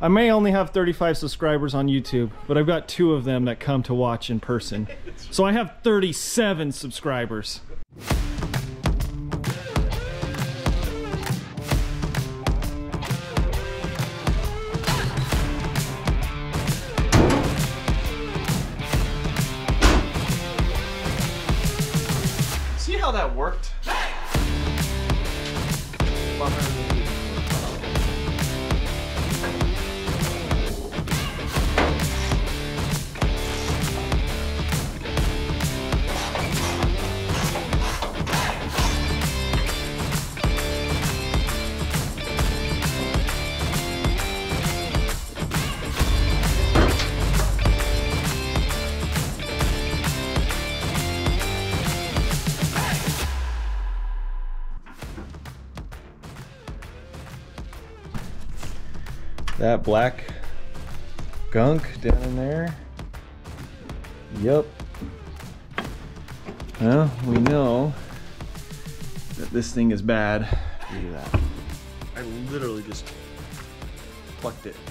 I may only have 35 subscribers on YouTube, but I've got 2 of them that come to watch in person. So I have 37 subscribers. See how that worked? That black gunk down in there. Yep. Well, we know that this thing is bad due to that. I literally just plucked it.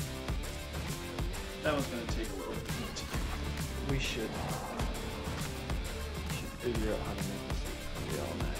That one's gonna take a little bit. We should figure out how to make this real nice.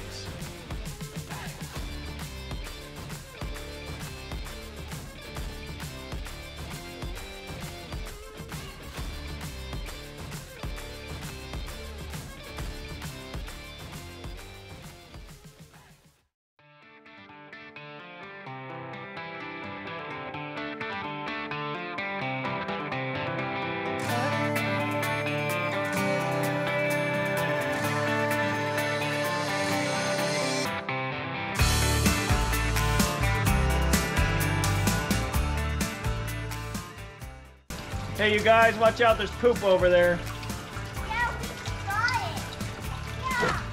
Hey, you guys, watch out, there's poop over there. Yeah, we got it. Yeah.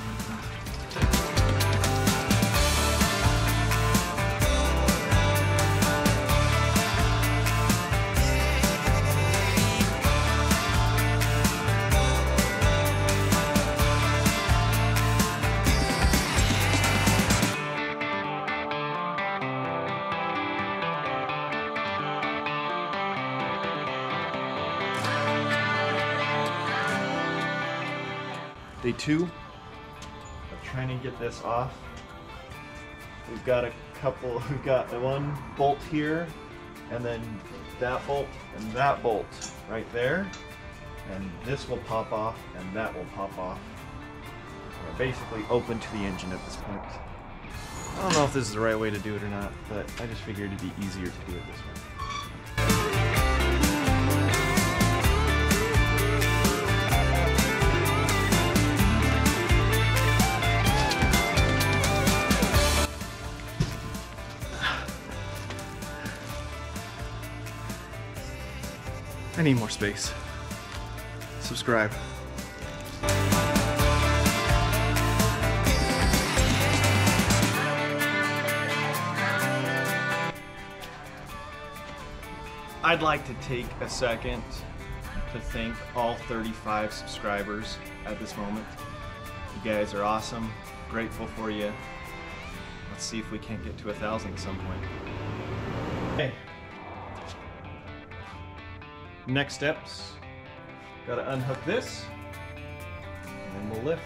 Day 2 of trying to get this off. We've got the one bolt here, and then that bolt and that bolt right there, and this will pop off and that will pop off. We're basically open to the engine at this point. I don't know if this is the right way to do it or not, but I just figured it'd be easier to do it this way. I need more space. Subscribe. I'd like to take a second to thank all 35 subscribers at this moment. You guys are awesome. Grateful for you. Let's see if we can't get to 1,000 at some point. Okay. Next steps, gotta unhook this, and then we'll lift.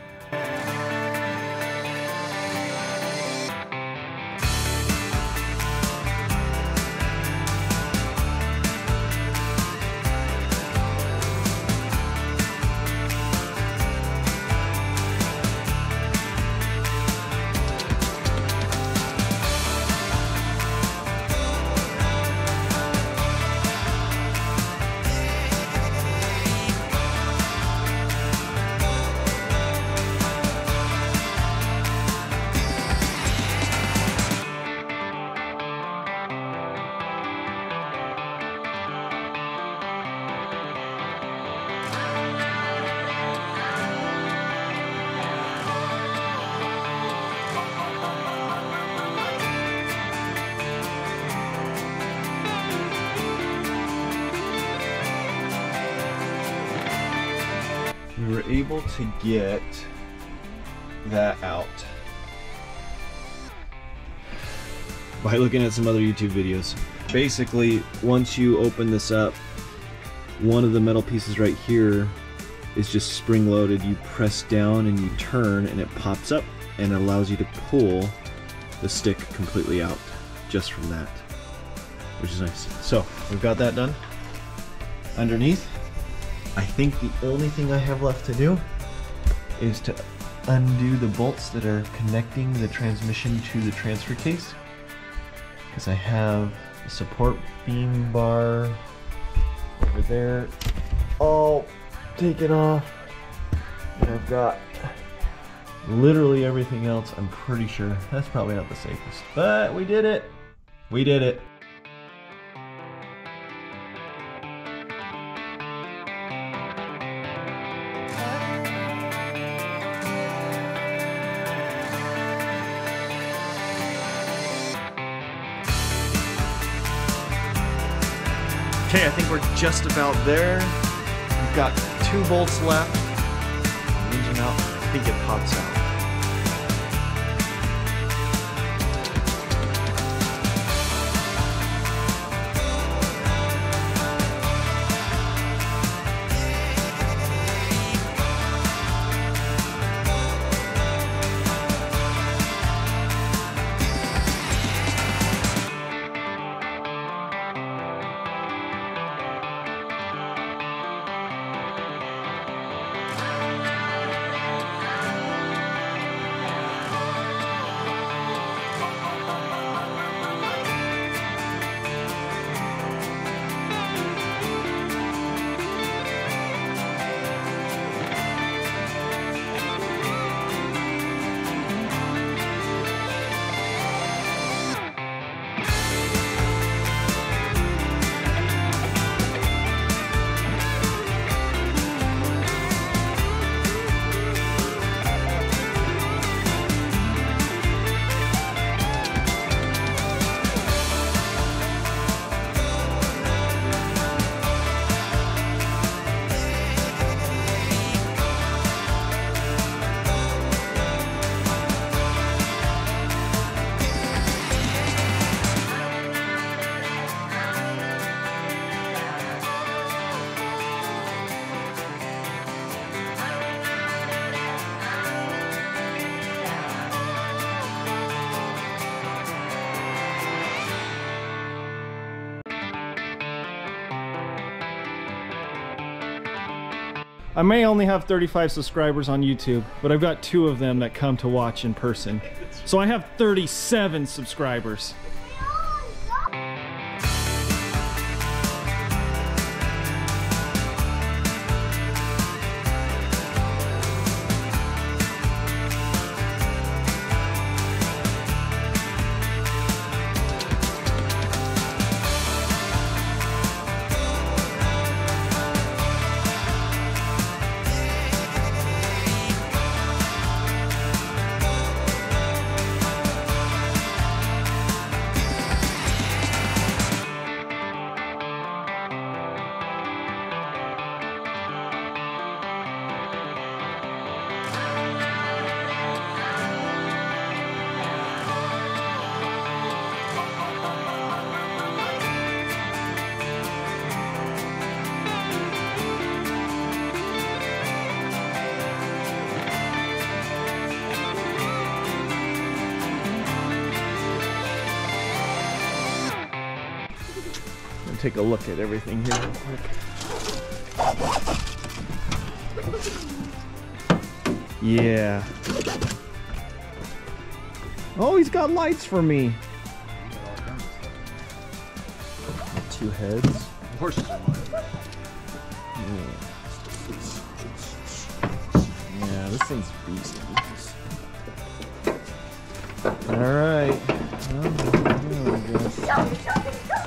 We were able to get that out by looking at some other YouTube videos. basically, once you open this up, one of the metal pieces right here is just spring-loaded. You press down and you turn and it pops up and it allows you to pull the stick completely out just from that, which is nice. So we've got that done. Underneath, I think the only thing I have left to do is to undo the bolts that are connecting the transmission to the transfer case, because I have the support beam bar over there all taken off, and I've got literally everything else. I'm pretty sure that's probably not the safest, but we did it. We did it. Okay, I think we're just about there. We've got 2 bolts left. Engine out. I think it pops out. I may only have 35 subscribers on YouTube, but I've got 2 of them that come to watch in person. So I have 37 subscribers. Take a look at everything here real quick. Yeah. Oh, he's got lights for me. 2 heads. Horses are mine. Yeah, this thing's beastly. All right. Well, I guess.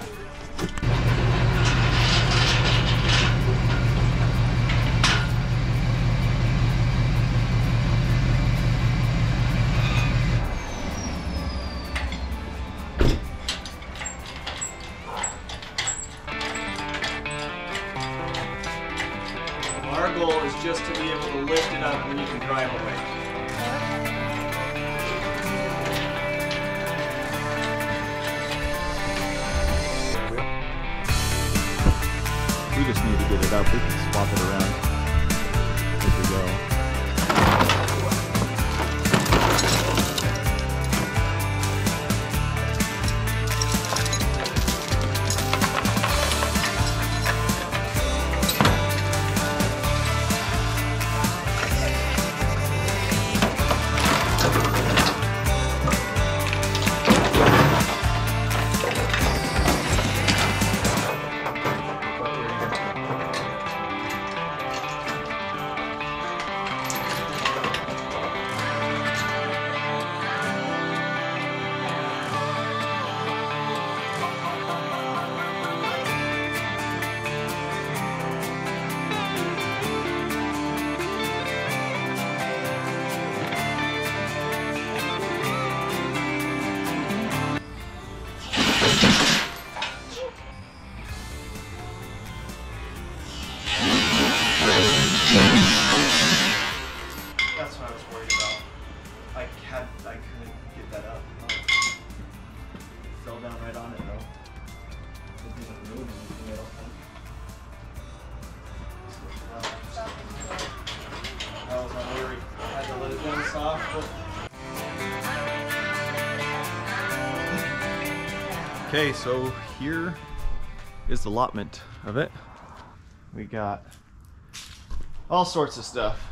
Our goal is just to be able to lift it up and you can drive away. We just need to get it up. We can swap it around as we go. That's what I was worried about. I couldn't get that up. Fell down right on it though. It didn't ruin anything, I don't think. Switch it out. That was my worry. I had to let it down soft, but... Okay, so here is the allotment of it. We got all sorts of stuff.